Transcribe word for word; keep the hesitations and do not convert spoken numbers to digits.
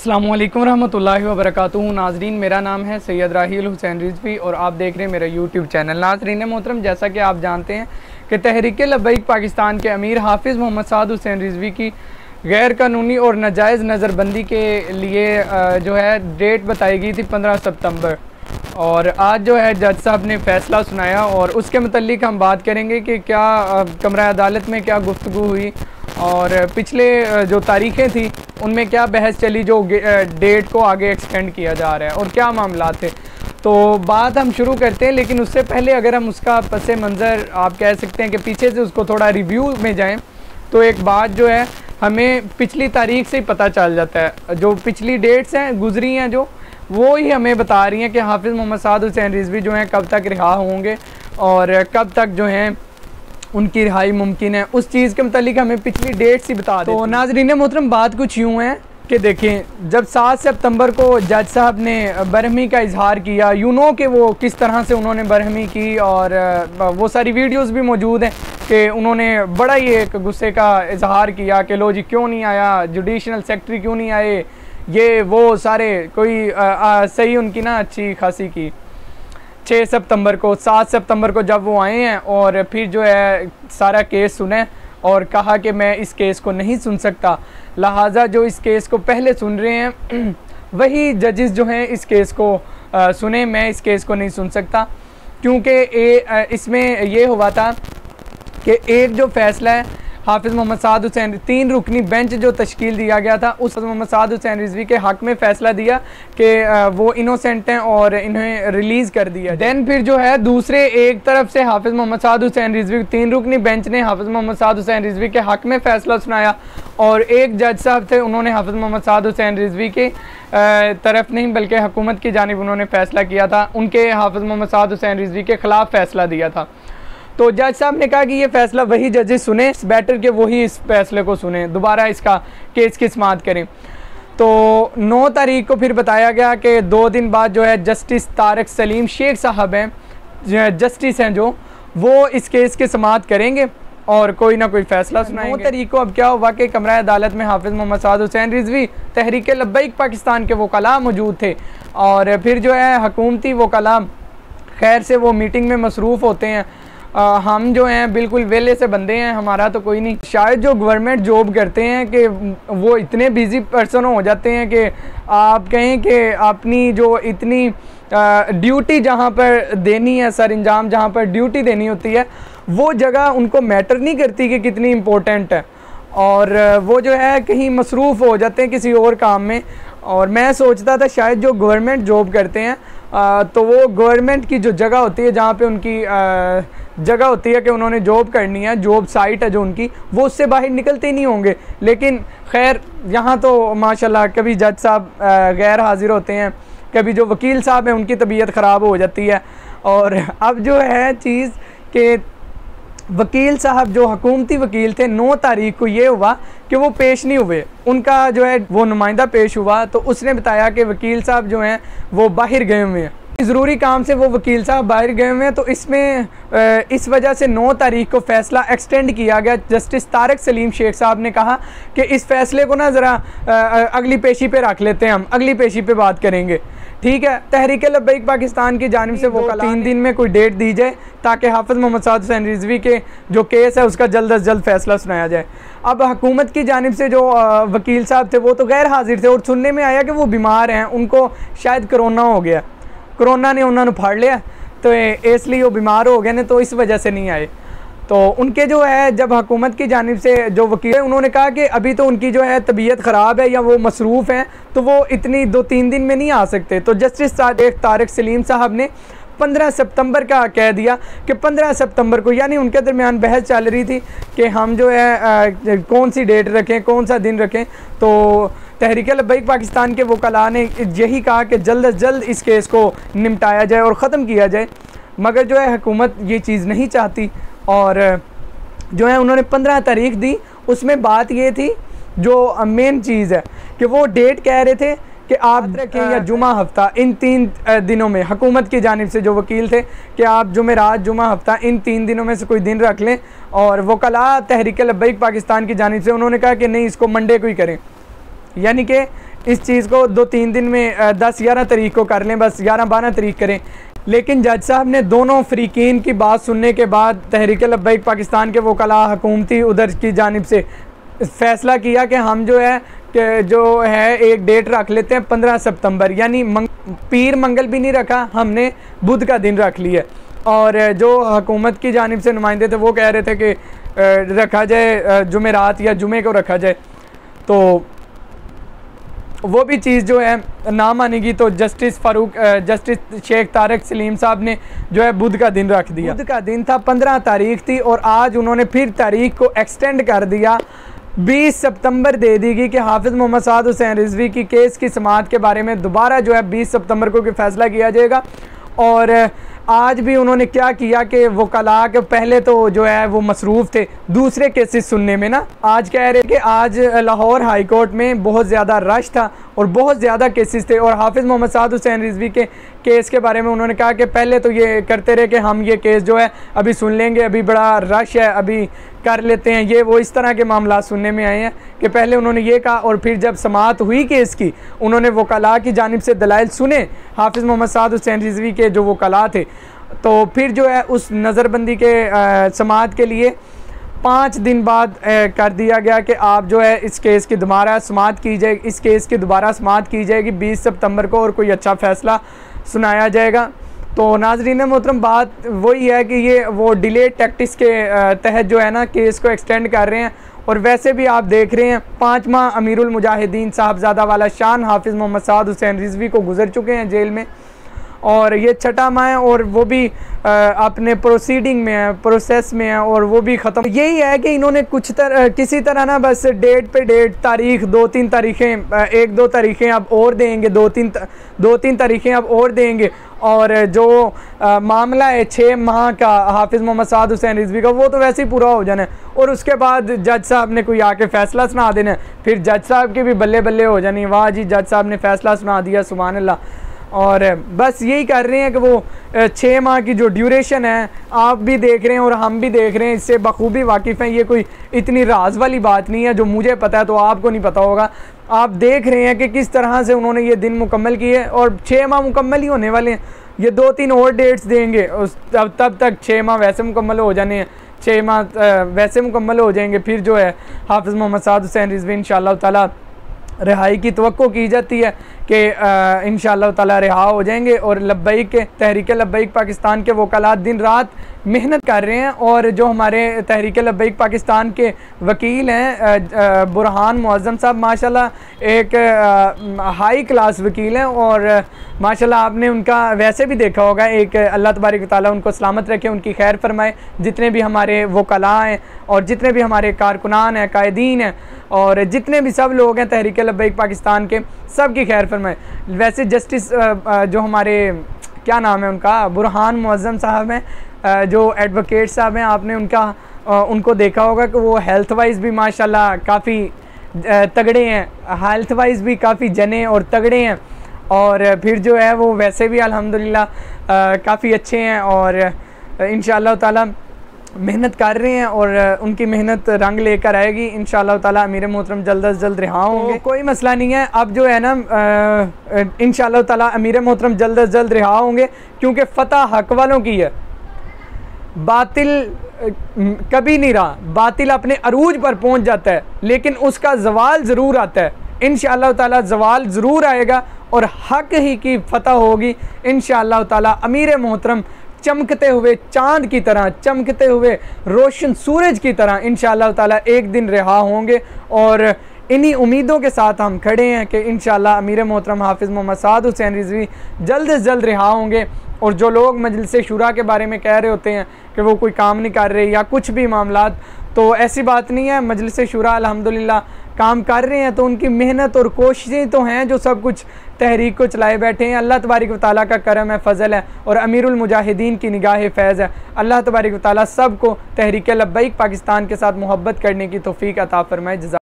अस्सलामुअलैकुम रहमतुल्लाहि व बरकातुहू। नाजरीन, मेरा नाम है सैयद राहील हुसैन रिजवी और आप देख रहे हैं मेरा यूट्यूब चैनल। नाजरीन मोहतरम, जैसा कि आप जानते हैं कि तहरीक लब्बैक पाकिस्तान के अमीर हाफिज़ मोहम्मद साद हुसैन रिजवी की गैर कानूनी और नाजायज़ नज़रबंदी के लिए जो है डेट बताई गई थी पंद्रह सितंबर, और आज जो है जज साहब ने फ़ैसला सुनाया और उसके मतलब हम बात करेंगे कि क्या कमरा अदालत में क्या गुफ्तगू हुई और पिछले जो तारीखें थी उनमें क्या बहस चली जो डेट को आगे एक्सटेंड किया जा रहा है और क्या मामला थे। तो बात हम शुरू करते हैं, लेकिन उससे पहले अगर हम उसका पस मंज़र आप कह सकते हैं कि पीछे से उसको थोड़ा रिव्यू में जाएं तो एक बात जो है हमें पिछली तारीख से ही पता चल जाता है। जो पिछली डेट्स हैं गुजरी हैं जो वो ही हमें बता रही हैं कि हाफिज़ मोहम्मद साद हुसैन रिजवी जो हैं कब तक रिहा होंगे और कब तक जो हैं उनकी रिहाई मुमकिन है। उस चीज़ के मतलब हमें पिछली डेट्स ही बता दें। तो नाज़रीन मोहतरम, बात कुछ यूँ है कि देखें, जब सात सितंबर को जज साहब ने बरहमी का इजहार किया, यू नो कि वो किस तरह से उन्होंने बरहमी की और वो सारी वीडियोस भी मौजूद हैं कि उन्होंने बड़ा ही एक गुस्से का इजहार किया कि लो जी क्यों नहीं आया, जुडिशल सेक्रेटरी क्यों नहीं आए, ये वो सारे कोई आ, आ, सही उनकी ना अच्छी खासी की। छः सितंबर को सात सितंबर को जब वो आए हैं और फिर जो है सारा केस सुने और कहा कि मैं इस केस को नहीं सुन सकता, लिहाजा जो इस केस को पहले सुन रहे हैं वही जजेस जो हैं इस केस को आ, सुने, मैं इस केस को नहीं सुन सकता। क्योंकि इसमें ये हुआ था कि एक जो फ़ैसला है हाफिज़ मोहम्मद साद हुसैन, तीन रुकनी बेंच जो तश्कील दिया गया था उस मोहम्मद साद हुसैन रिजवी के हक़ में फ़ैसला दिया कि वो इनोसेंट हैं और इन्हें रिलीज़ कर दिया। दैन फिर जो है दूसरे एक तरफ से हाफिज़ मोहम्मद साद हुसैन रिजवी, तीन रुकनी बेंच ने हाफिज़ मोहम्मद साद हुसैन रिजवी के हक़ में फ़ैसला सुनाया और एक जज साहब थे उन्होंने हाफिज़ मोहम्मद साद हुसैन रिजवी के तरफ नहीं बल्कि हुकूमत की जानिब उन्होंने फ़ैसला किया था, उनके हाफिज़ मोहम्मद साद हुसैन रिजवी के ख़िलाफ़ फ़ैसला दिया था। तो जज साहब ने कहा कि ये फ़ैसला वही जजेस सुने, बेटर के वही इस फैसले को सुने, दोबारा इसका केस की समाअत करें। तो नौ तारीख को फिर बताया गया कि दो दिन बाद जो है जस्टिस तारिक सलीम शेख साहब हैं, जस्टिस हैं जो, वो इस केस की समाअत करेंगे और कोई ना कोई फ़ैसला सुनाएंगे। नौ तारीख को अब क्या हुआ कि कमरा अदालत में हाफिज़ मोहम्मद साद हुसैन रिजवी तहरीक लब्बैक पाकिस्तान के वकला मौजूद थे और फिर जो है हुकूमती वकला खैर से वो मीटिंग में मसरूफ़ होते हैं। आ, हम जो हैं बिल्कुल वेले से बंदे हैं, हमारा तो कोई नहीं। शायद जो गवर्नमेंट जॉब करते हैं कि वो इतने बिज़ी पर्सन हो जाते हैं कि आप कहें कि अपनी जो इतनी ड्यूटी जहाँ पर देनी है, सर इंजाम जहाँ पर ड्यूटी देनी होती है, वो जगह उनको मैटर नहीं करती कि कितनी इम्पोर्टेंट है और वो जो है कहीं मसरूफ़ हो जाते हैं किसी और काम में। और मैं सोचता था शायद जो गवर्नमेंट जॉब करते हैं आ, तो वो गवर्नमेंट की जो जगह होती है जहाँ पे उनकी आ, जगह होती है कि उन्होंने जॉब करनी है, जॉब साइट है जो उनकी, वो उससे बाहर निकलते ही नहीं होंगे। लेकिन खैर यहाँ तो माशाल्लाह कभी जज साहब गैर हाजिर होते हैं, कभी जो वकील साहब हैं उनकी तबीयत ख़राब हो जाती है और अब जो है चीज़ कि वकील साहब जो हुकूमती वकील थे, नौ तारीख को ये हुआ कि वो पेश नहीं हुए, उनका जो है वो नुमाइंदा पेश हुआ तो उसने बताया कि वकील साहब जो हैं वो बाहर गए हुए हैं, ज़रूरी काम से वो वकील साहब बाहर गए हुए हैं। तो इसमें इस वजह से नौ तारीख को फ़ैसला एक्सटेंड किया गया। जस्टिस तारिक सलीम शेख साहब ने कहा कि इस फ़ैसले को ना ज़रा अगली पेशी पे रख लेते हैं, हम अगली पेशी पे बात करेंगे, ठीक है। तहरीक लब्बैक पाकिस्तान की जानिब से वो तीन दिन में कोई डेट दी जाए ताकि हाफिज़ मोहम्मद साद हुसैन रिजवी के जो केस है उसका जल्द अज जल्द फ़ैसला सुनाया जाए। अब हुकूमत की जानिब से जो वकील साहब थे वो तो गैर हाजिर थे और सुनने में आया कि वो बीमार हैं, उनको शायद कोरोना हो गया, कोरोना ने उन्होंने फाड़ लिया तो इसलिए वो बीमार हो गए ने, तो इस वजह से नहीं आए। तो उनके जो है जब हुकूमत की जानिब से जो वकील है उन्होंने कहा कि अभी तो उनकी जो है तबीयत ख़राब है या वो मसरूफ़ हैं तो वो इतनी दो तीन दिन में नहीं आ सकते। तो जस्टिस तारिक सलीम साहब ने पंद्रह सितंबर का कह दिया कि पंद्रह सितंबर को, यानी उनके दरमियान बहस चल रही थी कि हम जो है आ, कौन सी डेट रखें, कौन सा दिन रखें। तो तहरीक लब्बैक पाकिस्तान के वकला ने यही कहा कि जल्द अज जल्द इस केस को निपटाया जाए और ख़त्म किया जाए, मगर जो है हुकूमत ये चीज़ नहीं चाहती और जो है उन्होंने पंद्रह तारीख दी। उसमें बात ये थी जो मेन चीज़ है कि वो डेट कह रहे थे कि आप रखें या जुमा हफ्ता, इन तीन दिनों में हुकूमत की जानिब से जो वकील थे कि आप जुमेरात जुमा हफ्ता इन तीन दिनों में से कोई दिन रख लें। और वकला तहरीक लब्बैक पाकिस्तान की जानिब से उन्होंने कहा कि नहीं, इसको मंडे को ही करें, यानी कि इस चीज़ को दो तीन दिन में दस ग्यारह तारीख को कर लें, बस ग्यारह बारह तारीख करें। लेकिन जज साहब ने दोनों फ़रीकीन की बात सुनने के बाद तहरीक लब्बैक पाकिस्तान के वकला हुकूमती उधर की जानिब से फ़ैसला किया कि हम जो है कि जो है एक डेट रख लेते हैं पंद्रह सितंबर, यानी मंग, पीर मंगल भी नहीं रखा, हमने बुध का दिन रख लिया। और जो हुकूमत की जानिब से नुमाइंदे थे वो कह रहे थे कि रखा जाए जुमेरात या जुमे को रखा जाए, तो वो भी चीज़ जो है ना मानेगी। तो जस्टिस फ़ारूक जस्टिस शेख तारिक सलीम साहब ने जो है बुध का दिन रख दिया। बुध का दिन था, पंद्रह तारीख थी, और आज उन्होंने फिर तारीख को एक्सटेंड कर दिया, बीस सितंबर दे दी गई कि हाफिज़ मोहम्मद साद हुसैन रिजवी की केस की समाअत के बारे में दोबारा जो है बीस सितंबर को फैसला किया जाएगा। और आज भी उन्होंने क्या किया कि वकला के पहले तो जो है वो मसरूफ़ थे दूसरे केसेस सुनने में ना, आज कह रहे कि आज लाहौर हाई कोर्ट में बहुत ज़्यादा रश था और बहुत ज़्यादा केसेस थे, और हाफिज़ मोहम्मद साद हुसैन रिजवी के केस के बारे में उन्होंने कहा कि पहले तो ये करते रहे कि हम ये केस जो है अभी सुन लेंगे, अभी बड़ा रश है, अभी कर लेते हैं। ये वो इस तरह के मामला सुनने में आए हैं कि पहले उन्होंने ये कहा, और फिर जब समाअत हुई केस की उन्होंने वकला की जानिब से दलाइल सुने, हाफिज़ मोहम्मद साद हुसैन रिजवी के जो वकला थे, तो फिर जो है उस नज़रबंदी के समाअत के लिए पाँच दिन बाद ए, कर दिया गया कि आप जो है इस केस की दोबारा समाअत की जाएगी, इस केस की दोबारा समाअत की जाएगी बीस सितंबर को, और कोई अच्छा फ़ैसला सुनाया जाएगा। तो नाज़रीन मोहतरम, बात वही है कि ये वो डिले टैक्टिक्स के तहत जो है ना केस को एक्सटेंड कर रहे हैं। और वैसे भी आप देख रहे हैं पाँच माह अमीरुल मुजाहिदीन साहबजादा वाला शान हाफिज़ मोहम्मद साद हुसैन रिजवी को गुजर चुके हैं जेल में, और ये छठा माह है, और वो भी आ, अपने प्रोसीडिंग में है, प्रोसेस में है, और वो भी ख़त्म। यही है कि इन्होंने कुछ तरह किसी तरह ना बस डेट पे डेट, तारीख दो तीन तारीखें, एक दो तारीखें अब और देंगे, दो तीन दो तीन तारीखें अब और देंगे, और जो आ, मामला है छः माह का हाफिज़ मोहम्मद साद हुसैन रिजवी का, वो तो वैसे ही पूरा हो जाना है, और उसके बाद जज साहब ने कोई आके फ़ैसला सुना देना है, फिर जज साहब के भी बल्ले बल्ले हो जानी, वाह जी जज साहब ने फ़ैसला सुना दिया, सुभान अल्लाह। और बस यही कर रहे हैं कि वो छः माह की जो ड्यूरेशन है, आप भी देख रहे हैं और हम भी देख रहे हैं, इससे बखूबी वाकिफ़ हैं। ये कोई इतनी राज वाली बात नहीं है, जो मुझे पता है तो आपको नहीं पता होगा। आप देख रहे हैं कि किस तरह से उन्होंने ये दिन मुकम्मल किए, और छः माह मुकम्मल ही होने वाले हैं। ये दो तीन और डेट्स देंगे, उस तब तब तक छः माह वैसे मुकम्मल हो जाने हैं, छः माह वैसे मुकम्मल हो जाएंगे। फिर जो है हाफिज़ मोहम्मद साद हुसैन रिजवी इंशाअल्लाह ताला रिहाई की तवक्को की जाती है कि इंशाअल्लाह ताला रिहा हो जाएंगे। और लब्बैक के तहरीक लब्बैक पाकिस्तान के वकला दिन रात मेहनत कर रहे हैं, और जो हमारे तहरीक लब्बैक पाकिस्तान के वकील हैं बुरहान मुअज़्ज़म साहब, माशाल्लाह एक हाई क्लास वकील हैं, और माशाल्लाह आपने उनका वैसे भी देखा होगा, एक अल्लाह तबारक व तआला उनको सलामत रखे, उनकी खैर फरमाए। जितने भी हमारे वकला हैं और जितने भी हमारे कारकुनान हैं, कायदीन हैं, और जितने भी सब लोग हैं तहरीक लब्बैक पाकिस्तान के, सब की खैर फरमाए। वैसे जस्टिस जो हमारे क्या नाम है उनका, बुरहान मुअज़्ज़म साहब हैं, जो एडवोकेट साहब हैं, आपने उनका उनको देखा होगा कि वो हेल्थ वाइज भी माशाल्लाह काफ़ी तगड़े हैं, हेल्थ वाइज भी काफ़ी जने और तगड़े हैं, और फिर जो है वो वैसे भी अल्हम्दुलिल्लाह काफ़ी अच्छे हैं, और इंशाअल्लाह ताला मेहनत कर रहे हैं, और उनकी मेहनत रंग लेकर आएगी इंशाअल्लाह ताला। अमीर मोहतरम जल्द अज जल्द रिहा होंगे, कोई मसला नहीं है। अब जो है ना इंशाअल्लाह ताला अमीर मोहतरम जल्द अज जल्द रिहा होंगे, क्योंकि फ़तह हक वालों की है, बातिल कभी नहीं रहा। बातिल अपने अरूज पर पहुंच जाता है, लेकिन उसका जवाल ज़रूर आता है। इंशाअल्लाह ताला जवाल ज़रूर आएगा, और हक ही की फ़तह होगी इंशाअल्लाह ताला। अमीर मोहतरम चमकते हुए चाँद की तरह, चमकते हुए रोशन सूरज की तरह इंशाअल्लाह ताला एक दिन रिहा होंगे, और इन्हीं उम्मीदों के साथ हम खड़े हैं कि इंशाअल्लाह अमीर मोहतरम हाफिज़ मोहम्मद साद हुसैन रिजवी जल्द से जल्द रिहा होंगे। और जो लोग मजलिस शुरा के बारे में कह रहे होते हैं कि वो कोई काम नहीं कर रहे या कुछ भी मामलात, तो ऐसी बात नहीं है। मजलिस शुरा अल्हम्दुलिल्लाह काम कर रहे हैं, तो उनकी मेहनत और कोशिशें तो हैं जो सब कुछ तहरीक को चलाए बैठे हैं। अल्लाह तबारक व तआला का करम है, फ़ज़ल है, और अमीरुल मुजाहिदीन की निगाह फैज़ है। अल्लाह तबारक व तआला सब को तहरीक लब्बैक पाकिस्तान के साथ मोहब्बत करने की तौफ़ीक अता फ़रमाए। जज़ा